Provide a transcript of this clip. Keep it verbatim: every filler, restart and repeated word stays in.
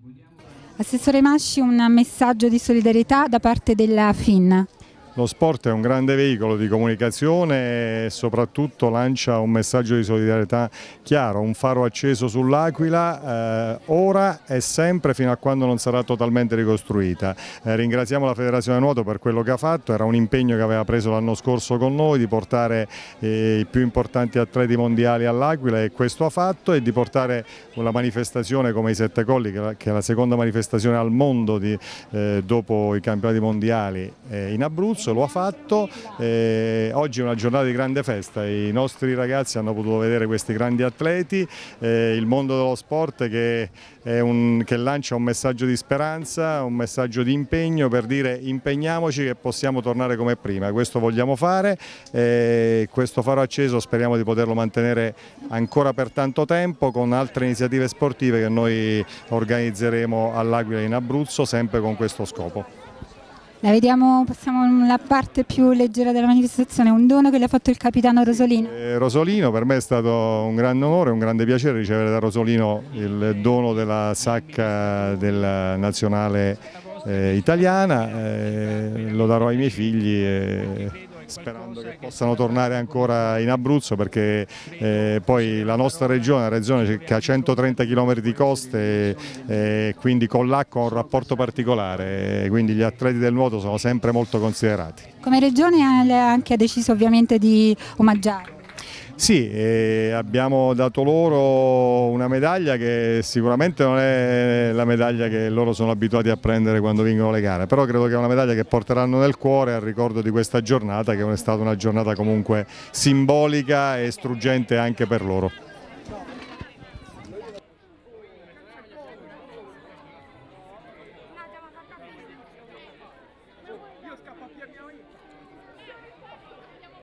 Assessore Masci, un messaggio di solidarietà da parte della F I N. Lo sport è un grande veicolo di comunicazione e soprattutto lancia un messaggio di solidarietà chiaro, un faro acceso sull'Aquila, eh, ora e sempre fino a quando non sarà totalmente ricostruita. Eh, ringraziamo la Federazione Nuoto per quello che ha fatto, era un impegno che aveva preso l'anno scorso con noi di portare eh, i più importanti atleti mondiali all'Aquila, e questo ha fatto, e di portare una manifestazione come i Sette Colli, che è la, che è la seconda manifestazione al mondo di, eh, dopo i campionati mondiali eh, in Abruzzo. Lo ha fatto, eh, oggi è una giornata di grande festa, i nostri ragazzi hanno potuto vedere questi grandi atleti, eh, il mondo dello sport che, è un, che lancia un messaggio di speranza, un messaggio di impegno per dire impegniamoci che possiamo tornare come prima. Questo vogliamo fare, eh, questo faro acceso speriamo di poterlo mantenere ancora per tanto tempo con altre iniziative sportive che noi organizzeremo all'Aquila in Abruzzo, sempre con questo scopo. La vediamo, passiamo alla parte più leggera della manifestazione, un dono che le ha fatto il capitano Rosolino. Eh, Rosolino, per me è stato un grande onore, un grande piacere ricevere da Rosolino il dono della sacca della nazionale eh, italiana, eh, lo darò ai miei figli e sperando che possano tornare ancora in Abruzzo, perché eh, poi la nostra regione è una regione che ha centotrenta chilometri di coste e eh, quindi con l'acqua ha un rapporto particolare, quindi gli atleti del nuoto sono sempre molto considerati. Come regione ha anche deciso ovviamente di omaggiare. Sì, eh, abbiamo dato loro una medaglia che sicuramente non è la medaglia che loro sono abituati a prendere quando vincono le gare, però credo che è una medaglia che porteranno nel cuore al ricordo di questa giornata, che è stata una giornata comunque simbolica e struggente anche per loro.